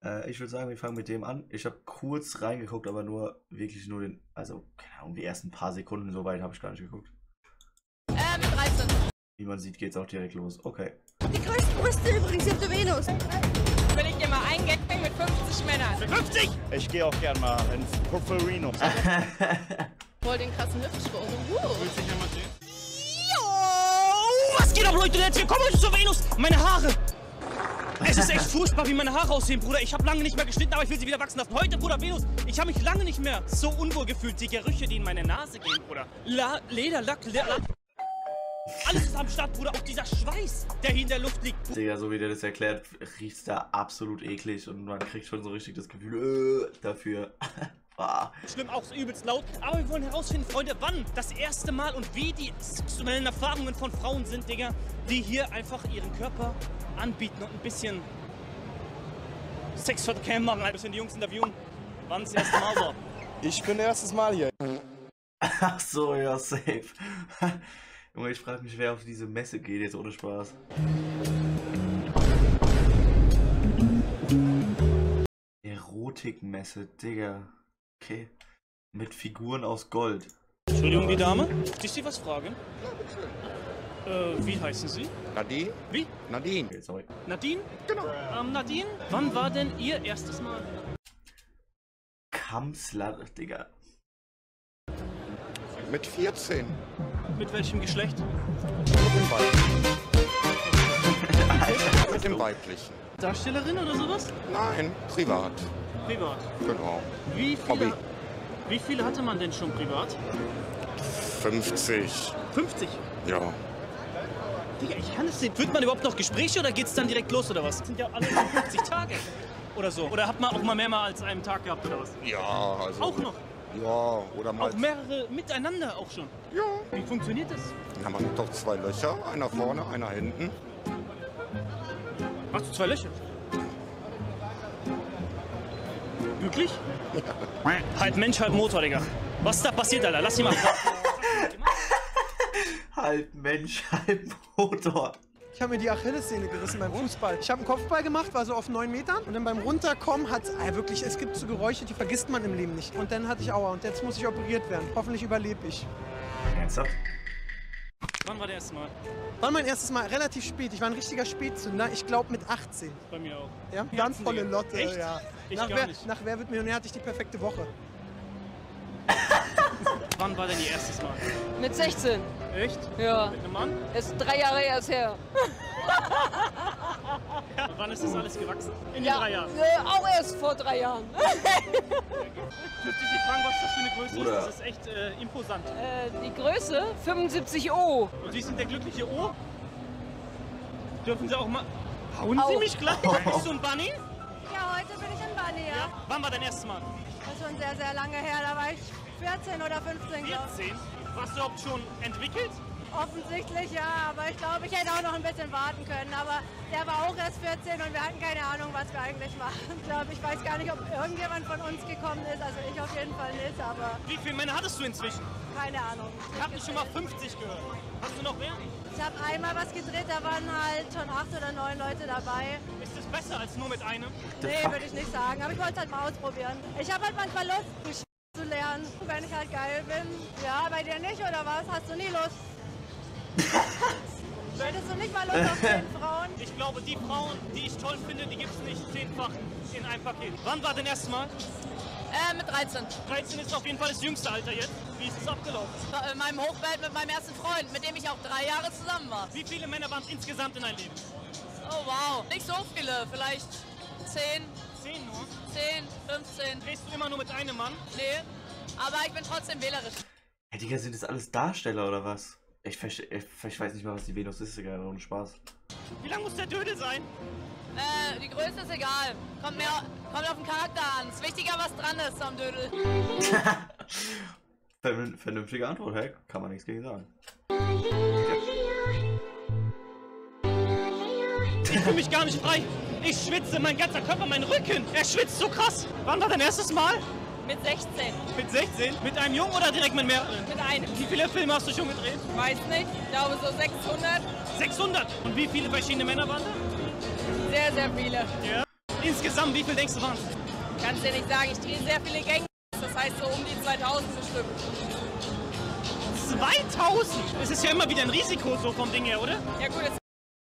Ich würde sagen, wir fangen mit dem an. Ich habe kurz reingeguckt, aber wirklich nur den, also, keine Ahnung, die ersten paar Sekunden, so weit habe ich gar nicht geguckt. Mit 13. Wie man sieht, geht's auch direkt los. Okay. Die größten Brüste übrigens auf der Venus. Will ich dir mal ein Gangbang mit 50 Männern. Mit 50? Ich gehe auch gern mal ins Pufferino. Voll den krassen Hüftschwung. Willst du dich einmal sehen? Jo! Was geht ab, Leute? Jetzt willkommen heute zur Venus. Meine Haare. Es ist echt furchtbar, wie meine Haare aussehen, Bruder. Ich habe lange nicht mehr geschnitten, aber ich will sie wieder wachsen lassen. Heute, Bruder, Venus, ich habe mich lange nicht mehr so unwohl gefühlt. Die Gerüche, die in meine Nase gehen, Bruder. Leder, Lack. Alles ist am Start, Bruder. Auch dieser Schweiß, der hier in der Luft liegt. Digga, so wie der das erklärt, riecht's da absolut eklig und man kriegt schon so richtig das Gefühl, dafür. Schlimm, auch so übelst laut. Aber wir wollen herausfinden, Freunde, wann das erste Mal und wie die sexuellen Erfahrungen von Frauen sind, Digga, die hier einfach ihren Körper anbieten und ein bisschen Sex for the Cam machen, ein bisschen die Jungs interviewen, wann es das erste Mal war. Ich bin erstes Mal hier. Ach so, ja, safe. Junge, ich frage mich, wer auf diese Messe geht, jetzt ohne Spaß. Erotikmesse, Digga. Okay. Mit Figuren aus Gold. Entschuldigung, die Dame. Darf ich Sie was fragen? Wie heißen Sie? Nadine? Wie? Nadine. Okay, sorry. Nadine? Genau. Nadine, wann war denn Ihr erstes Mal? Kamsler, Digga. Mit 14. Mit welchem Geschlecht? Mit dem Weiblichen. Darstellerin oder sowas? Nein, privat. Privat. Genau. Wie viele hatte man denn schon privat? 50. 50? Ja. Digga, ich kann es sehen. Führt man überhaupt noch Gespräche oder geht's dann direkt los oder was? Das sind ja alle 50 Tage oder so. Oder hat man auch mal mehrmals als einen Tag gehabt oder was? Ja, also. Auch noch? Ja, oder mal. Auch mehrere miteinander auch schon? Ja. Wie funktioniert das? Ja, man hat doch 2 Löcher. Einer vorne, einer hinten. Hast du 2 Löcher? Wirklich? Ja. Halb Mensch, halb Motor, Digga. Was ist da passiert, Alter? Lass ihn mal. Halb Mensch, halb Motor. Ich habe mir die Achillessehne gerissen beim Fußball. Ich habe einen Kopfball gemacht, war so auf 9 Metern. Und dann beim Runterkommen hat es wirklich, es gibt so Geräusche, die vergisst man im Leben nicht. Und dann hatte ich Aua und jetzt muss ich operiert werden. Hoffentlich überlebe ich. Ernsthaft? Wann war der erste Mal? War mein erstes Mal relativ spät. Ich war ein richtiger Spätzünder. Ich glaube mit 18. Bei mir auch. Ja, ganz volle Digga. Lotte. Echt? Ja. Ich Nach gar nicht. Wer wird Millionär hatte ich die perfekte Woche. Wann war denn Ihr erstes Mal? Mit 16. Echt? Ja. Mit einem Mann? Ist 3 Jahre erst her. Ja. Wann ist das alles gewachsen? In den 3 Jahren. Auch erst vor 3 Jahren. Dürfte ich dich fragen, was das für eine Größe Bruder. ist? Das ist echt imposant. Die Größe 75 O. Und Sie sind der glückliche O? Dürfen Sie auch mal... Hauen Sie Auch. mich glatt? Bist du ein Bunny? Ja, heute bin ich in Bali, ja. Wann war dein erstes Mal? Das ist schon sehr, sehr lange her. Da war ich 14 oder 15, glaube ich. 14? Warst du überhaupt schon entwickelt? Offensichtlich ja, aber ich glaube, ich hätte auch noch ein bisschen warten können. Aber der war auch erst 14 und wir hatten keine Ahnung, was wir eigentlich machen. Ich weiß gar nicht, ob irgendjemand von uns gekommen ist. Also ich auf jeden Fall nicht, aber Wie viele Männer hattest du inzwischen? keine Ahnung. Ich habe schon mal 50 gehört. Hast du noch mehr? Ich habe einmal was gedreht, da waren halt schon 8 oder 9 Leute dabei. Ist es besser als nur mit einem? Nee, würde ich nicht sagen, aber ich wollte es halt mal ausprobieren. Ich habe halt manchmal Lust, die zu lernen, wenn ich halt geil bin. Ja, bei dir nicht, oder was? Hast du nie Lust? Hättest du nicht mal Lust auf 10 Frauen? Ich glaube, die Frauen, die ich toll finde, die gibt es nicht 10-fach in einem Paket. Wann war dein erstes Mal? Mit 13. 13 ist auf jeden Fall das jüngste Alter jetzt. Wie ist es abgelaufen? In meinem Hochbett mit meinem ersten Freund, mit dem ich auch 3 Jahre zusammen war. Wie viele Männer waren es insgesamt in deinem Leben? Oh wow. Nicht so viele, vielleicht 10, 10 nur? 10, 15. Drehst du immer nur mit einem Mann? Nee, aber ich bin trotzdem wählerisch. Hey, Digga, sind das alles Darsteller oder was? Ich weiß nicht mal, was die Venus ist, Digga, ohne Spaß. Wie lang muss der Dödel sein? Die Größe ist egal. Kommt auf den Charakter an. Ist wichtiger, was dran ist am Dödel. Vernünftige Antwort, hey? Kann man nichts gegen sagen. Ich fühle mich gar nicht frei. Ich schwitze, mein ganzer Körper, mein Rücken. Er schwitzt so krass. Wann war dein erstes Mal? Mit 16. Mit 16? Mit einem Jungen oder direkt mit mehreren? Mit einem. Wie viele Filme hast du schon gedreht? Weiß nicht. Ich glaube so 600. 600. Und wie viele verschiedene Männer waren da? Sehr, sehr viele. Ja. Insgesamt, wie viel denkst du waren es? Kannst dir nicht sagen, ich drehe sehr viele Gänge. Das heißt so um die 2000 bestimmt. 2000? Es ist ja immer wieder ein Risiko so vom Ding her, oder? Ja gut, jetzt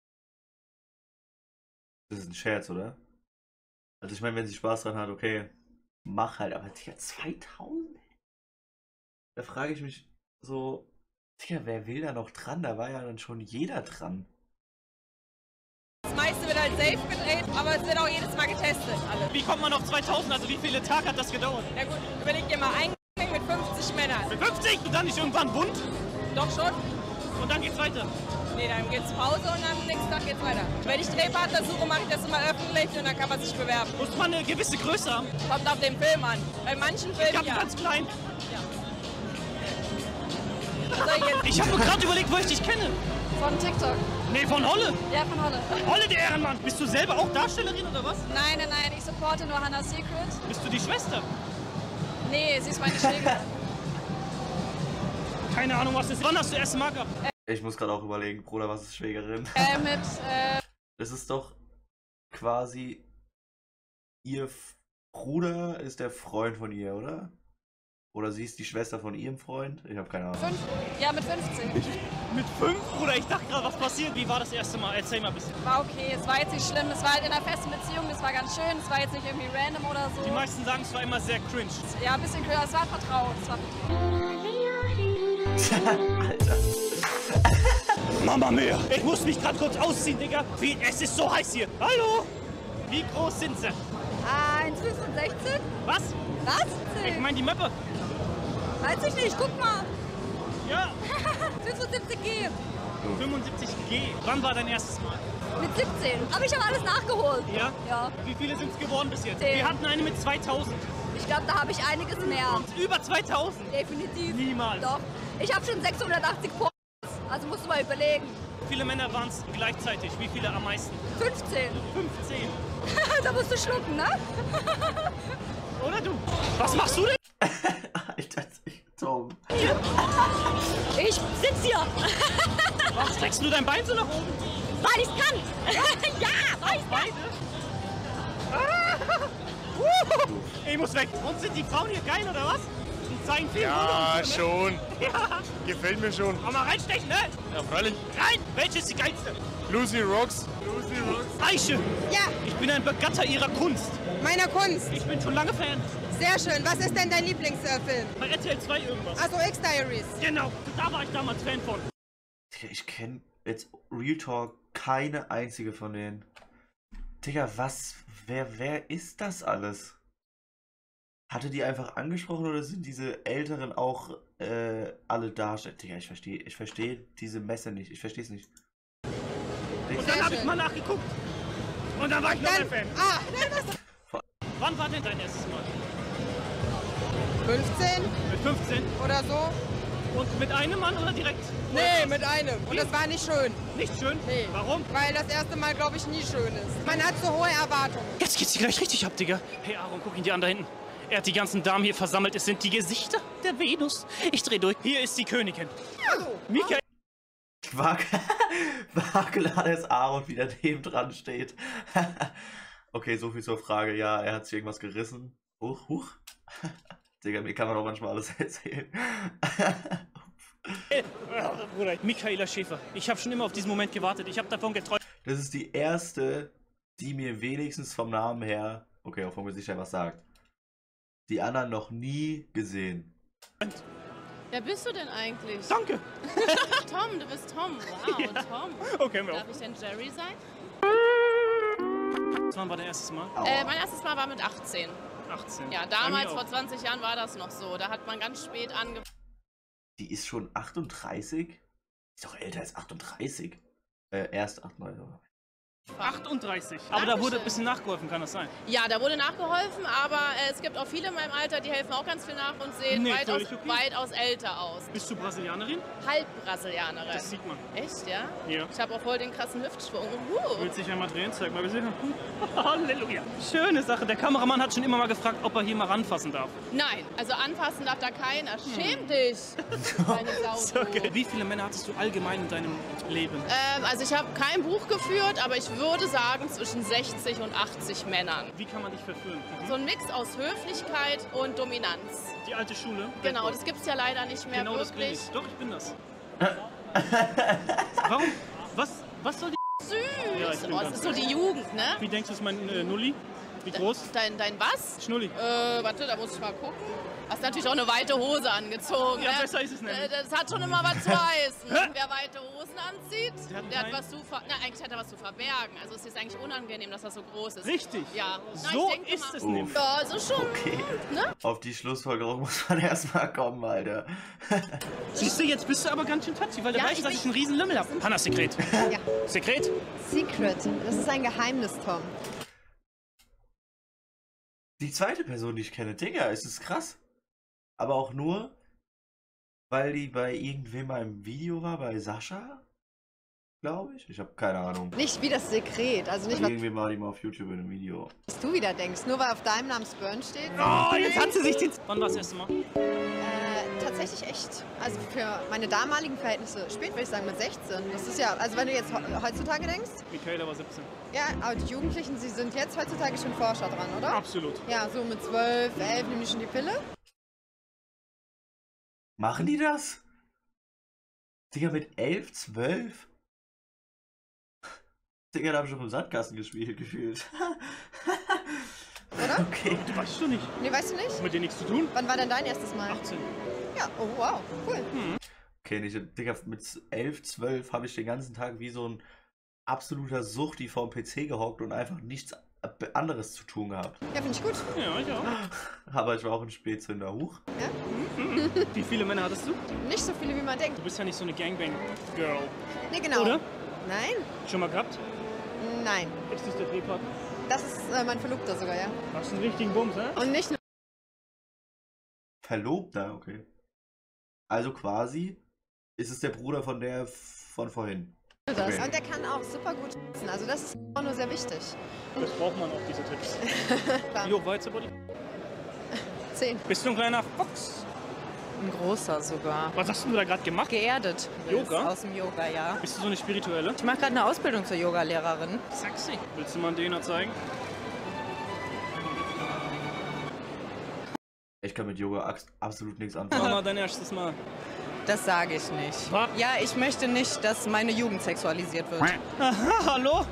Das ist ein Scherz, oder? Also ich meine, wenn sie Spaß dran hat, okay, mach halt, aber Digga, 2000? Da frage ich mich so, Digga, wer will da noch dran? Da war ja dann schon jeder dran. das meiste wird halt safe gedreht, aber es wird auch jedes Mal getestet, alle. Wie kommt man auf 2000? Also wie viele Tage hat das gedauert? Ja gut, überleg dir mal, ein Gang mit 50 Männern. Mit 50 und dann nicht irgendwann bunt? Doch schon? Und dann geht's weiter. Nee, dann geht's Pause und am nächsten Tag geht's weiter. Wenn ich Drehpartner suche, mache ich das immer öffentlich und dann kann man sich bewerben. Muss man eine gewisse Größe haben? Kommt auf den Film an. Bei manchen Ich Filmen hab ja. ganz klein. Soll ich jetzt Ich habe nur gerade überlegt, wo ich dich kenne. Von TikTok. Nee, von Holle. Ja, von Holle. Holle, der Ehrenmann. Bist du selber auch Darstellerin oder was? Nein, nein, nein, ich supporte nur Hannah Secret. Bist du die Schwester? Nee, sie ist meine Schwägerin. Keine Ahnung, was das ist. Wann hast du erst Mal gehabt? Ich muss gerade auch überlegen, Bruder, was ist Schwägerin? Das ist doch quasi ihr Bruder ist der Freund von ihr, oder? Oder sie ist die Schwester von ihrem Freund? Ich habe keine Ahnung. 5. Ja, mit 15. Mit 5? Bruder, ich dachte gerade, was passiert? Wie war das erste Mal? Erzähl mal ein bisschen. War okay, es war jetzt nicht schlimm. Es war halt in einer festen Beziehung, das war ganz schön. Es war jetzt nicht irgendwie random oder so. Die meisten sagen, es war immer sehr cringe. Ja, ein bisschen cringe. Es war vertraut. Es war Alter. Mama mia! Ich muss mich gerade kurz ausziehen, Digga. Es ist so heiß hier. Hallo! Wie groß sind sie? 1,65. Was? Was? Ich meine die Möppe. Weiß ich nicht, guck mal. Ja, 75G. 75G. Wann war dein erstes Mal? Mit 17. Aber ich habe alles nachgeholt. Ja? Ja. Wie viele sind es geworden bis jetzt? 10. Wir hatten eine mit 2000. Ich glaube, da habe ich einiges mehr. Über 2000. Definitiv. Niemals. Doch. Ich habe schon 680 Pornos. Also musst du mal überlegen. Wie viele Männer waren es gleichzeitig? Wie viele am meisten? 15. 15. Da musst du schlucken, ne? Oder du? Was machst du denn? Alter, Tom. Ich sitz hier, Was streckst du dein Bein so nach oben? weil ich's kann. Ja, weil ich's kann. Beide? Ich muss weg. Und sind die Frauen hier geil oder was? Die zeigen viel Ja, Fotos, ne? schon. Ja. Gefällt mir schon. Aber mal reinstechen, ne? Ja, freilich. Rein! Welche ist die geilste? Lucy Rocks. Lucy Rocks. Eiche! Ja, Ich bin ein Begatter ihrer Kunst. meiner Kunst. Ich bin schon lange Fan. Sehr schön. Was ist denn dein Lieblingsfilm? Bei RTL 2 irgendwas. Also X-Diaries. Genau, da war ich damals Fan von. Digga, ich kenne jetzt Real Talk keine einzige von denen. Digga, was? Wer ist das alles? Hatte die einfach angesprochen oder sind diese Älteren auch alle Darsteller? Digga, ich verstehe diese Messe nicht. Ich verstehe es nicht. Und dann habe ich mal nachgeguckt. Und dann war ich noch ein Fan. Wann war denn dein erstes Mal? 15 Mit 15? oder so? Und mit einem Mann oder direkt? Nee, mit einem. Und das war nicht schön. Nicht schön? Nee. Warum? Weil das erste Mal, glaube ich, nie schön ist. Man hat so hohe Erwartungen. Jetzt geht's hier gleich richtig ab, Digga. Hey Aaron, guck ihn dir an da hinten. Er hat die ganzen Damen hier versammelt. Es sind die Gesichter der Venus. Ich dreh durch. Hier ist die Königin. Michael. War klar, dass Aaron wieder neben dran steht. Okay, so viel zur Frage. Ja, er hat sich irgendwas gerissen. Huch. Digga, mir kann man auch manchmal alles erzählen. Bruder, Michaela Schäfer. Ich habe schon immer auf diesen Moment gewartet. Ich habe davon geträumt. Das ist die erste, die mir wenigstens vom Namen her, okay, auch vom Gesicht her was sagt. Die anderen noch nie gesehen. Wer bist du denn eigentlich? Danke. Tom, du bist Tom. Wow, Ja. Tom. Okay, wir Darf ich denn Jerry sein? Wann war dein erstes Mal? Mein erstes Mal war mit 18. 18. Ja, Bei damals, mir vor auch. 20 Jahren, war das noch so. Da hat man ganz spät angefangen. Die ist schon 38? Ist doch älter als 38. Erst 38. 38. Aber da wurde ein bisschen nachgeholfen, kann das sein? Ja, da wurde nachgeholfen, aber es gibt auch viele in meinem Alter, die helfen auch ganz viel nach und sehen Nee, weitaus, völlig okay. weitaus älter aus. Bist du Brasilianerin? Halb Brasilianerin. Das sieht man. Echt, ja? Ja. Ich habe auch voll den krassen Hüftschwung. Willst du dich einmal drehen? Zeig mal, wir sehen. Halleluja. Schöne Sache. Der Kameramann hat schon immer mal gefragt, ob er hier mal ranfassen darf. Nein, also anfassen darf da keiner. Schäm dich, meine Sau. So, okay. Wie viele Männer hattest du allgemein in deinem Leben? Also ich habe kein Buch geführt, aber ich würde sagen zwischen 60 und 80 Männern. Wie kann man dich verführen? So ein Mix aus Höflichkeit und Dominanz. Die alte Schule? Genau, das gibt's ja leider nicht mehr Genau das wirklich. bin ich. Doch, ich bin das. Warum? Was soll die... Süß! Ja, ich bin Oh, das ganz ist so die Jugend, ne? Wie denkst du, ist mein Nulli? Wie groß? Dein was? Schnulli. Warte, da muss ich mal gucken. Hast natürlich auch eine weite Hose angezogen. Ja, ne? besser ist es nicht. Das hat schon immer was zu heißen. Wer weite Hosen anzieht, der hat keinen- was zu eigentlich hat er was zu verbergen. Also es ist eigentlich unangenehm, dass das so groß ist. Richtig. Ja. Na, So ich denke ist mal, es nämlich. Ja, also schon. Okay. Ne? Auf die Schlussfolgerung muss man erstmal kommen, Alter. Siehst du, jetzt bist du aber ganz schön touchy, weil du Ja, weißt, ich dass ich einen riesen Lümmel habe. Hanna, Sekret. Ja. Sekret? Secret. Das ist ein Geheimnis, Tom. Die zweite Person, die ich kenne, Digga, es ist krass. Aber auch nur, weil die bei irgendwem mal im Video war, bei Sascha, glaube ich. Ich habe keine Ahnung. Nicht wie das Sekret. Also nicht, Irgendwie war die mal auf YouTube in einem Video. was du wieder denkst. Nur weil auf deinem Namen Spurn steht. Oh, jetzt hat sie sich den... Wann war das erste Mal? Tatsächlich echt. Also für meine damaligen Verhältnisse spät, würde ich sagen, mit 16. Das ist ja, also wenn du jetzt heutzutage denkst, Michaela war 17. ja, aber die Jugendlichen, sie sind jetzt heutzutage schon Forscher dran, oder? Absolut. Ja, so mit 12, 11 nehmen die schon die Pille. Machen die das? Digga, mit 11, 12? Digga, da hab ich schon im Sandkasten gespielt, gefühlt. Oder? Okay. Du weißt du nicht. Nee, weißt du nicht? Mit dir nichts zu tun? Wann war denn dein erstes Mal? 18. Ja, oh wow, cool. Okay, nicht, Digga, mit 11, 12 habe ich den ganzen Tag wie so ein absoluter Suchti vorm PC gehockt und einfach nichts anderes zu tun gehabt. Ja, finde ich gut. Ja, ich auch. Aber ich war auch ein Spätzünder. Huch. Wie viele Männer hattest du? Nicht so viele, wie man denkt. Du bist ja nicht so eine Gangbang-Girl. Nee, genau. Oder? Nein? Schon mal gehabt? Nein. Ist das der Drehpartner? Das ist mein Verlobter sogar, ja. Hast du einen richtigen Bums, hä? Und nicht nur Verlobter, okay. Also quasi ist es der Bruder von der von vorhin. das. Okay. Und der kann auch super gut essen. Also das ist auch nur sehr wichtig. Das braucht man auch, diese Tipps. Klar. Jo, Weizebody. 10. Bist du ein kleiner Fuchs? Ein großer sogar. Was hast du da gerade gemacht? Geerdet. Yoga? Aus dem Yoga, ja. Bist du so eine spirituelle? Ich mache gerade eine Ausbildung zur Yogalehrerin. Sexy. Willst du mal einen Döner zeigen? Ich kann mit Yoga absolut nichts Mach anfangen. mal dein erstes Mal. Das sage ich nicht. Was? Ja, ich möchte nicht, dass meine Jugend sexualisiert wird. Aha, hallo?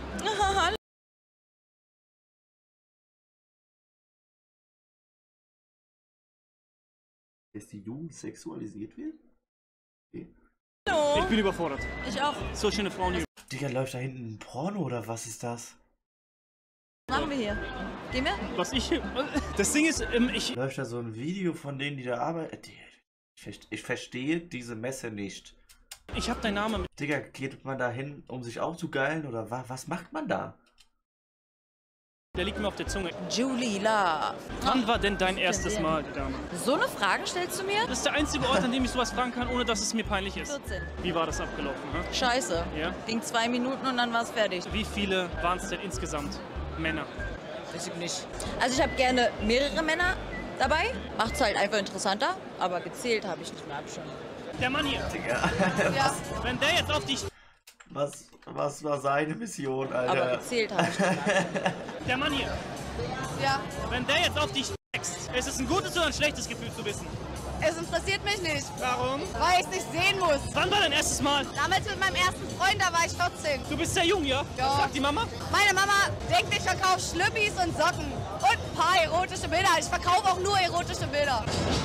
Dass die Jugend sexualisiert wird? Okay. Ich bin überfordert. Ich auch. So schöne Frauen hier. Digga, läuft da hinten ein Porno oder was ist das? Was machen wir hier? Gehen wir? Was ich... Das Ding ist, ich... Läuft da so ein Video von denen, die da arbeiten? Ich verstehe diese Messe nicht. Ich hab deinen Namen mit... Digga, geht man da hin, um sich aufzugeilen oder was macht man da? Der liegt mir auf der Zunge. Julie Love. Wann war denn dein erstes Mal, die Dame? So eine Frage stellst du mir? Das ist der einzige Ort, an dem ich sowas fragen kann, ohne dass es mir peinlich ist. 14. Wie war das abgelaufen, hä? Scheiße. Ja? Ging 2 Minuten und dann war es fertig. Wie viele waren es denn insgesamt? Männer. Weiß ich nicht. Also ich habe gerne mehrere Männer dabei. Macht's halt einfach interessanter. Aber gezählt habe ich nicht mehr schon. Der Mann hier. Digga, Ja, Wenn der jetzt auf dich... was war seine Mission, aber Alter? gezählt habe ich nicht mehr. Der Mann hier. Ja, Wenn der jetzt auf dich wächst, ist es ein gutes oder ein schlechtes Gefühl zu wissen? es interessiert mich nicht, Warum? weil ich es nicht sehen muss. Wann war dein erstes Mal? Damals mit meinem ersten Freund, da war ich 14. Du bist sehr jung, ja? Ja. Was sagt die Mama? Meine Mama denkt, ich verkaufe Schlüppis und Socken und ein paar erotische Bilder. Ich verkaufe auch nur erotische Bilder.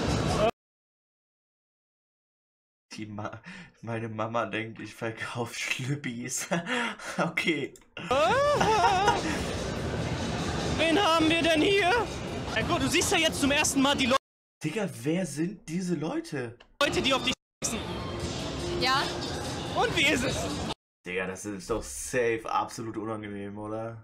Meine Mama denkt, ich verkaufe Schlüppis. Okay. Wen haben wir denn hier? Ja gut, du siehst ja jetzt zum ersten Mal die Digga, wer sind diese Leute? Leute, die auf dich wachsen. Ja? Und wie ist es? Digga, das ist doch safe absolut unangenehm, oder?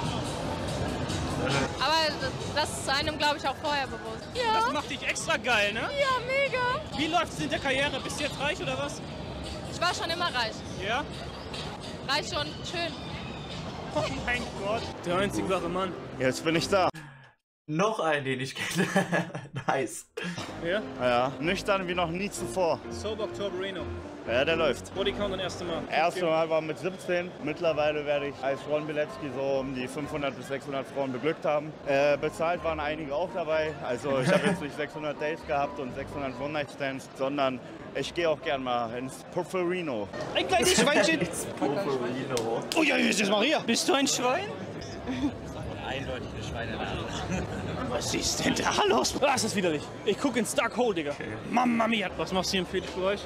Aber das ist einem, glaube ich, auch vorher bewusst. Das macht dich extra geil, ne? Ja, mega. Wie läuft es in der Karriere? Bist du jetzt reich oder was? Ich war schon immer reich. Ja? Reich und schön. Oh mein Gott. Der einzig wahre Mann. Jetzt bin ich da. Noch einen, den ich kenne. Nice. Ja? Ja, nüchtern wie noch nie zuvor. Sober Oktober Reno. Ja, der läuft. Bodycount das erste Mal. Erste Mal war mit 17. Mittlerweile werde ich als Ron Bilecki so um die 500 bis 600 Frauen beglückt haben. Bezahlt waren einige auch dabei. Also ich habe jetzt nicht 600 Dates gehabt und 600 One-Night-Stands, sondern ich gehe auch gern mal ins Pufferino. Ein kleines Schweinchen. Pufferino. Oh ja, Jesus Maria. Bist du ein Schwein? Eindeutig eine Schweinelade. Was ist denn da los? Das ist widerlich. Ich gucke ins Dark Hole, Digga. Okay. Mama mia. Was machst du hier für euch?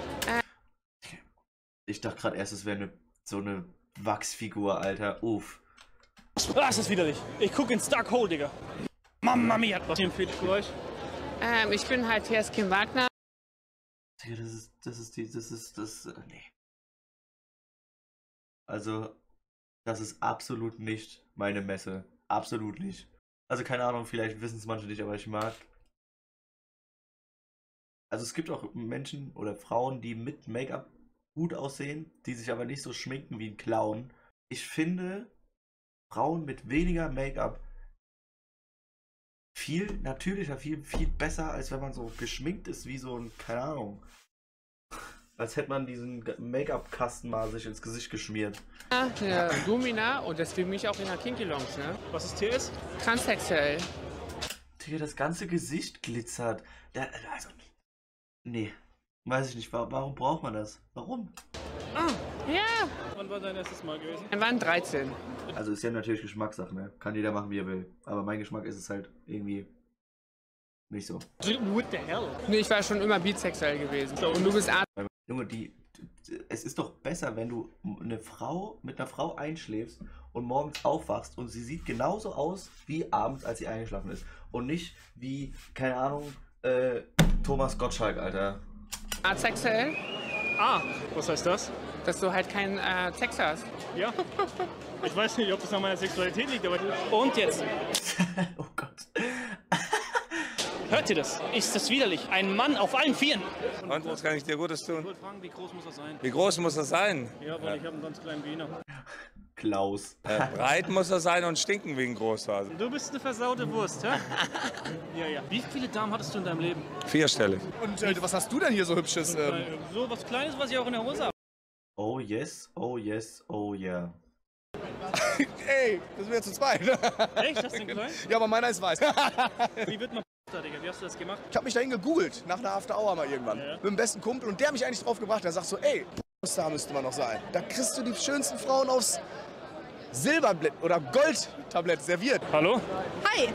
Ich dachte gerade erst, es wäre so eine Wachsfigur, Alter. Uff. Das ist widerlich. Ich gucke ins Dark Hole, Digga. Mama mia. Was hier für euch? Ich bin halt hier als Kim Wagner. Nee. Also, das ist absolut nicht meine Messe. Absolut nicht. Also, keine Ahnung, vielleicht wissen es manche nicht, aber ich mag. Also, es gibt auch Menschen oder Frauen, die mit Make-up gut aussehen, die sich aber nicht so schminken wie ein Clown. Ich finde Frauen mit weniger Make-up viel natürlicher, viel besser, als wenn man so geschminkt ist wie so ein, keine Ahnung. Als hätte man diesen Make-up-Kasten mal sich ins Gesicht geschmiert. Ja, Lumina und das für mich auch in der Kinky Lounge, ne? Was ist TS? Transsexuell. Digga, das ganze Gesicht glitzert. Also, nee. Weiß ich nicht, warum braucht man das? Warum? Ja. Wann war dein erstes Mal gewesen? Wir waren 13. Also ist ja natürlich Geschmackssache, ne? Kann jeder machen, wie er will. Aber mein Geschmack ist es halt irgendwie nicht so. What the hell? Nee, ich war schon immer bisexuell gewesen. Und du bist Junge, es ist doch besser, wenn du mit einer Frau einschläfst und morgens aufwachst und sie sieht genauso aus wie abends, als sie eingeschlafen ist. Und nicht wie, keine Ahnung, Thomas Gottschalk, Alter. Asexuell? Was heißt das? Dass du halt keinen Sex hast. Ja. Ich weiß nicht, ob das an meiner Sexualität liegt, aber... Und jetzt? Oh Gott. Hört ihr das? Ist das widerlich? Ein Mann auf allen Vieren. Und was kann ich dir Gutes tun? Ich wollte fragen, wie groß muss das sein? Wie groß muss das sein? Ja, weil ich habe einen ganz kleinen Wiener. Klaus. Breit muss er sein und stinken wie ein großer. Du bist eine versaute Wurst, hä? Ja. Wie viele Damen hattest du in deinem Leben? 4-stellig. Und was hast du denn hier so Hübsches? So was Kleines, was ich auch in der Hose habe. Oh yes, oh yes, oh yeah. Ey, das sind wir zu zweit. Echt? Hast du den kleinen? Ja, aber meiner ist weiß. Wie wird man Digga? Wie hast du das gemacht? Ich habe mich dahin gegoogelt, nach einer After Hour mal irgendwann. Ja. Mit dem besten Kumpel und der hat mich eigentlich drauf gebracht. Der sagt so, ey, da müsste man noch sein. Da kriegst du die schönsten Frauen aufs Silbertablett oder Goldtablett serviert. Hallo? Hi.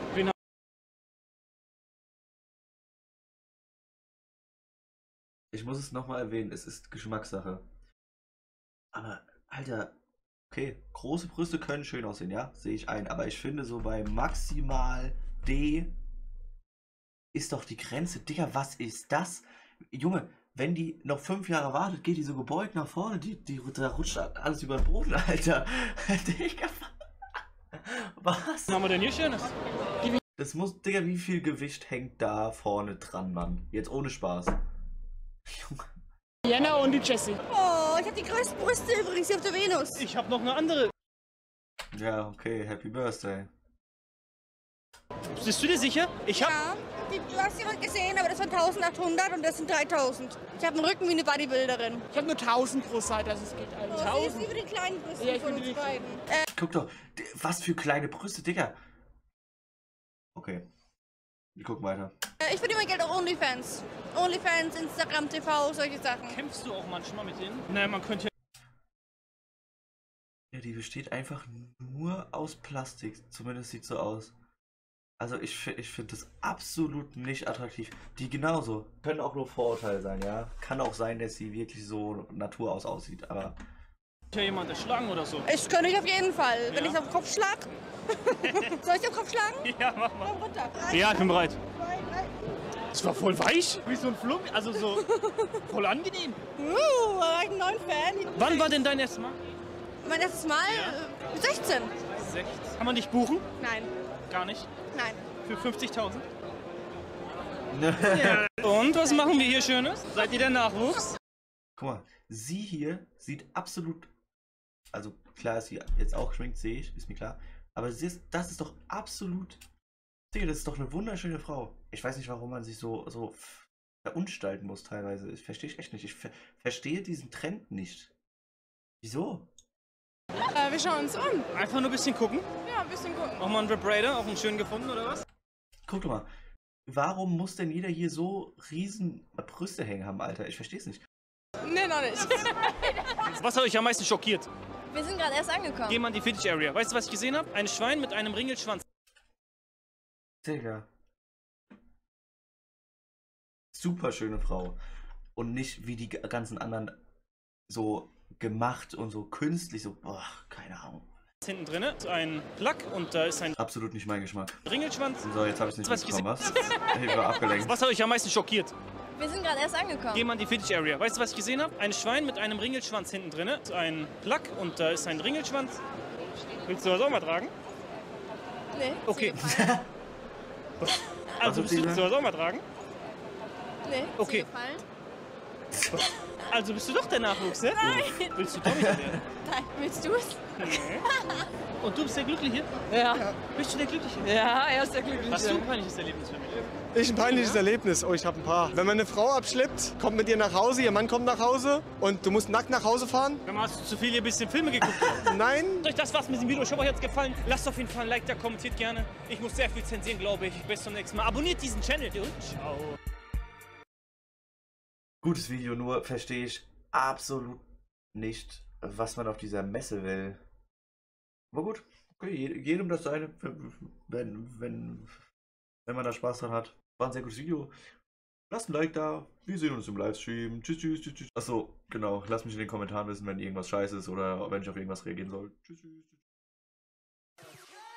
Ich muss es nochmal erwähnen, es ist Geschmackssache. Aber, Alter, okay, große Brüste können schön aussehen, ja, sehe ich ein. Aber ich finde so bei maximal D ist doch die Grenze. Digga, was ist das? Junge, wenn die noch 5 Jahre wartet, geht die so gebeugt nach vorne. Da rutscht alles über den Boden, Alter. Digga, was? Was haben wir denn hier Schönes? Das muss, Digga, wie viel Gewicht hängt da vorne dran, Mann? Jetzt ohne Spaß. Junge. Jenna und die Jessie. Oh, ich habe die größten Brüste übrigens hier auf der Venus. Ich habe noch eine andere. Ja, okay, Happy Birthday. Bist du dir sicher? Ja, du hast sie mal gesehen, aber das waren 1800 und das sind 3000. Ich habe einen Rücken wie eine Bodybuilderin. Ich habe nur 1000 pro Seite, also es geht Oh, 1000. Sie ist über den kleinen Brüsten von uns beiden. Guck doch, was für kleine Brüste, Digga. Okay. Wir gucken weiter. Ich verdiene mein Geld auf OnlyFans. OnlyFans, Instagram, TV, solche Sachen. Kämpfst du auch manchmal mit denen? Nein, man könnte ja, die besteht einfach nur aus Plastik. Zumindest sieht so aus. Also ich finde das absolut nicht attraktiv. Die genauso. Können auch nur Vorurteile sein, ja. Kann auch sein, dass sie wirklich so Natur aus aussieht, aber... ja jemand erschlagen oder so? Ich könnte ich auf jeden Fall. Ja. Wenn ich auf den Kopf schlage. Soll ich auf den Kopf schlagen? Ja, mach mal. Komm runter. Ja, ich bin bereit. Das war voll weich. Wie so ein Flug, also so voll angenehm. War ich einen neuen Fan. Wann war denn dein erstes Mal? Mein erstes Mal? Ja. 16. 16. Kann man dich buchen? Nein. Gar nicht? Nein. Für 50.000? Ja. Und was machen wir hier Schönes? Seid ihr der Nachwuchs? Guck mal, sie hier sieht absolut... Also klar ist sie jetzt auch geschminkt, sehe ich, ist mir klar. Aber das ist doch absolut Digga, das ist doch eine wunderschöne Frau. Ich weiß nicht, warum man sich so verunstalten muss teilweise. Das verstehe ich echt nicht. Ich verstehe diesen Trend nicht. Wieso? Wir schauen uns um. Einfach nur ein bisschen gucken. Ja, ein bisschen gucken. Auch mal einen Rip Raider, auch einen schönen gefunden, oder was? Guck doch mal. Warum muss denn jeder hier so riesen Brüste hängen haben, Alter? Ich verstehe es nicht. Nee, noch nicht. Was hat euch am meisten schockiert? Wir sind gerade erst angekommen. Geh mal in die Fetish Area. Weißt du, was ich gesehen habe? Ein Schwein mit einem Ringelschwanz. Digga. Super schöne Frau. Und nicht wie die ganzen anderen so gemacht und so künstlich, so, boah, keine Ahnung. Hinten drin ist ein Plug und da ist ein Absolut nicht mein Geschmack. Ringelschwanz. So, jetzt habe ich es nicht Was ich mitbekommen, was? Ich war abgelenkt. Was hat euch am meisten schockiert? Wir sind gerade erst angekommen. Geh mal in die Fetish Area. Weißt du, was ich gesehen habe? Ein Schwein mit einem Ringelschwanz hinten drin. Ein Plug und da ist ein Ringelschwanz. Willst du das auch mal tragen? Nee. Okay. Also willst du das auch mal tragen? Nee. Okay. Also bist du doch der Nachwuchs, ne? Nein. Willst du Tommy werden? Nein. Willst du es? Nee. Und du bist der Glückliche? Ja. Bist du der Glückliche? Ja, er ist der Glückliche. Hast du ein peinliches Erlebnis für mich? Ich ein peinliches Erlebnis. Oh, ich habe ein paar. Wenn man eine Frau abschleppt, kommt mit ihr nach Hause, ihr Mann kommt nach Hause und du musst nackt nach Hause fahren. Dann hast du zu viel hier ein bisschen Filme geguckt. Nein. Euch das war's mit dem Video. Ich hoffe, euch hat's gefallen. Lasst auf jeden Fall ein Like da, kommentiert gerne. Ich muss sehr viel zensieren, glaube ich. Bis zum nächsten Mal. Abonniert diesen Channel und ciao. Gutes Video, nur verstehe ich absolut nicht, was man auf dieser Messe will. Aber gut, okay, jedem das seine, wenn man da Spaß dran hat. War ein sehr gutes Video. Lasst ein Like da. Wir sehen uns im Livestream. Tschüss, tschüss, tschüss, tschüss. Achso, genau. Lasst mich in den Kommentaren wissen, wenn irgendwas scheiße ist oder wenn ich auf irgendwas reagieren soll. Tschüss, tschüss.